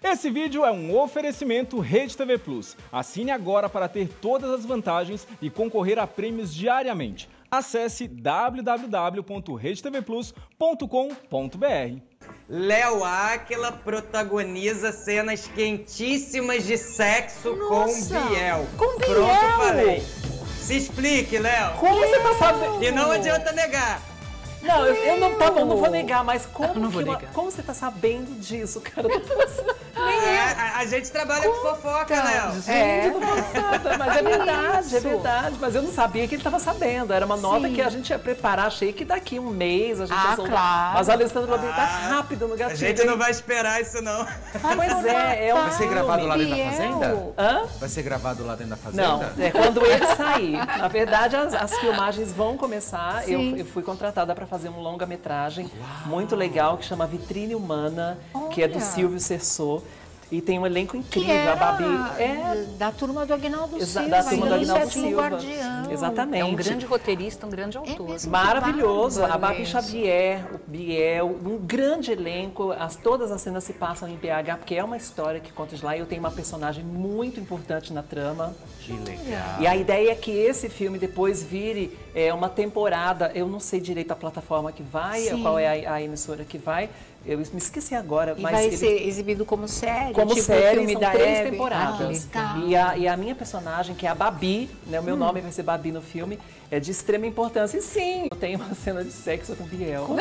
Esse vídeo é um oferecimento Rede TV Plus. Assine agora para ter todas as vantagens e concorrer a prêmios diariamente. Acesse www.redetvplus.com.br. Léo Áquila protagoniza cenas quentíssimas de sexo com Biel. Com Biel? Pronto, falei. Se explique, Léo. Como você tá sabendo? E não adianta negar. Não, eu não, tá bom, não vou negar, mas como você tá sabendo disso, cara? A gente trabalha com fofoca, Léo. Gente, tô passada, mas é verdade, mas eu não sabia que ele tava sabendo. Era uma nota que a gente ia preparar, achei que daqui um mês a gente ia soltar. Claro. Mas a Alessandra Lobinho tá rápido no gatilho. A gente não vai esperar isso, não. Pois é, Vai ser gravado lá dentro da fazenda? Hã? Vai ser gravado lá dentro da fazenda? Não, é quando ele sair. Na verdade, as filmagens vão começar. Eu fui contratada para fazer um longa-metragem muito legal que chama Vitrine Humana, que é do Silvio Sersô. E tem um elenco incrível, a Babi da turma do Aguinaldo Silva. Da turma do Aguinaldo Silva. Silva. Exatamente. É um grande roteirista, um grande autor. Maravilhoso. A Babi Xavier, o Biel, um grande elenco. Todas as cenas se passam em BH, porque é uma história que conta de lá. E eu tenho uma personagem muito importante na trama. Que legal. E a ideia é que esse filme depois vire uma temporada. Eu não sei direito a plataforma que vai, qual é a emissora que vai. Eu me esqueci agora. E mas vai ser exibido como série? Como tipo série, filme são da 3 Hebe? temporadas. E a minha personagem, que é a Babi, né, o meu nome vai ser Babi no filme, é de extrema importância. E sim, eu tenho uma cena de sexo com o Biel. Com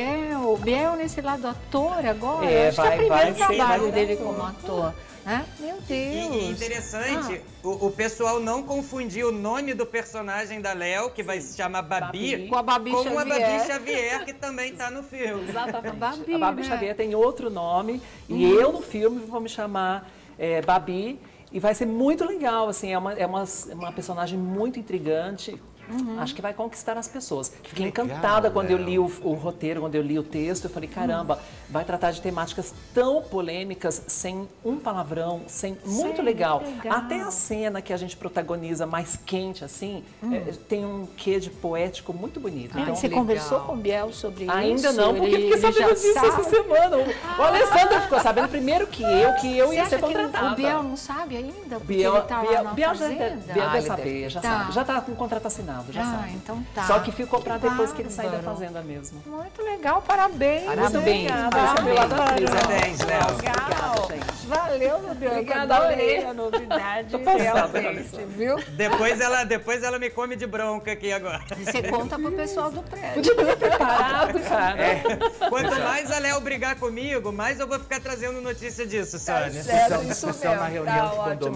o Biel nesse lado ator agora? Acho que é o primeiro trabalho dele como ator. Meu Deus! E interessante, o pessoal não confundir o nome do personagem da Léo, que vai se chamar Babi, com a Babi Xavier, que também está no filme. Exatamente. A Babi Xavier tem outro nome e eu no filme vou me chamar Babi e vai ser muito legal, assim, é uma personagem muito intrigante. Acho que vai conquistar as pessoas. Fiquei encantada quando eu li o roteiro, quando eu li o texto. Eu falei, caramba, vai tratar de temáticas tão polêmicas, sem um palavrão, muito legal. Até a cena que a gente protagoniza mais quente, assim, tem um quê de poético muito bonito. Então, você conversou com o Biel sobre isso? Ainda não, porque fiquei sabendo disso essa semana. O Alessandro ficou sabendo primeiro que eu ia ser contratada. O Biel não sabe ainda? Biel Biel deve saber, já sabe. Já está com o contrato assinado. Já sabe. Então tá. Só que ficou para depois que ele sair da fazenda mesmo. Muito legal, parabéns. Parabéns. Parabéns, Léo. Legal. Valeu, meu Deus. Obrigada, adorei a novidade. Realmente, viu? Depois ela me come de bronca aqui agora. Você conta pro pessoal do prédio. Podia ter preparado, cara. Quanto mais a Léo brigar comigo, mais eu vou ficar trazendo notícia disso, Sônia. Isso é uma reunião de condomínio.